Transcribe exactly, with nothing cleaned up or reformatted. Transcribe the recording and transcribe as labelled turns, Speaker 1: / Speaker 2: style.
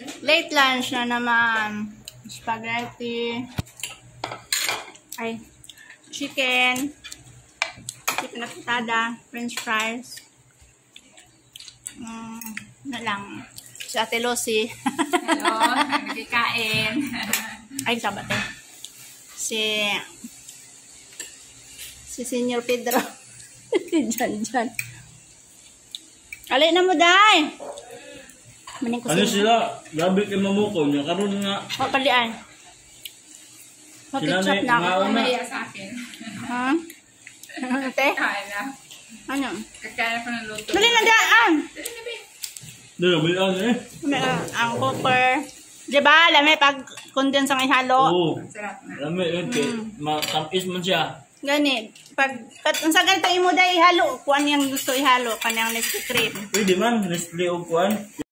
Speaker 1: Late lunch na naman. Spaghetti. Ay, chicken. Chicken na pitada. French fries. Mm, na lang. Si Ate Lucy.
Speaker 2: Hello, nagkikain.
Speaker 1: Ay, sabat eh. Si... Si Senyor Pedro. Si Jan Jan. Alay na mo, day! Maning ko
Speaker 3: Ano sila? Gabi kay mamuko niya. Karoon nga.
Speaker 1: Papalian.
Speaker 3: Sila
Speaker 1: Makitchap
Speaker 3: na-
Speaker 1: na ako.
Speaker 3: mauna.
Speaker 2: Maya sa akin.
Speaker 1: Ha? Ate?
Speaker 2: Kain na.
Speaker 1: Ano?
Speaker 2: Kakain ko ng luto.
Speaker 1: Dali na daan!
Speaker 3: Dala, may ano eh.
Speaker 1: May, uh, ang cooker. Diba? Lami pag condense ang ihalo.
Speaker 3: Oo.
Speaker 2: Sarap na.
Speaker 3: Alam mo yun,
Speaker 1: Mm.
Speaker 3: matamis man siya.
Speaker 1: Gani. Pag, pag sa ganito imo day ihalo, kuan yang gusto ihalo, kanang Nestle cream.
Speaker 3: Pwede man, Nestle o kuan.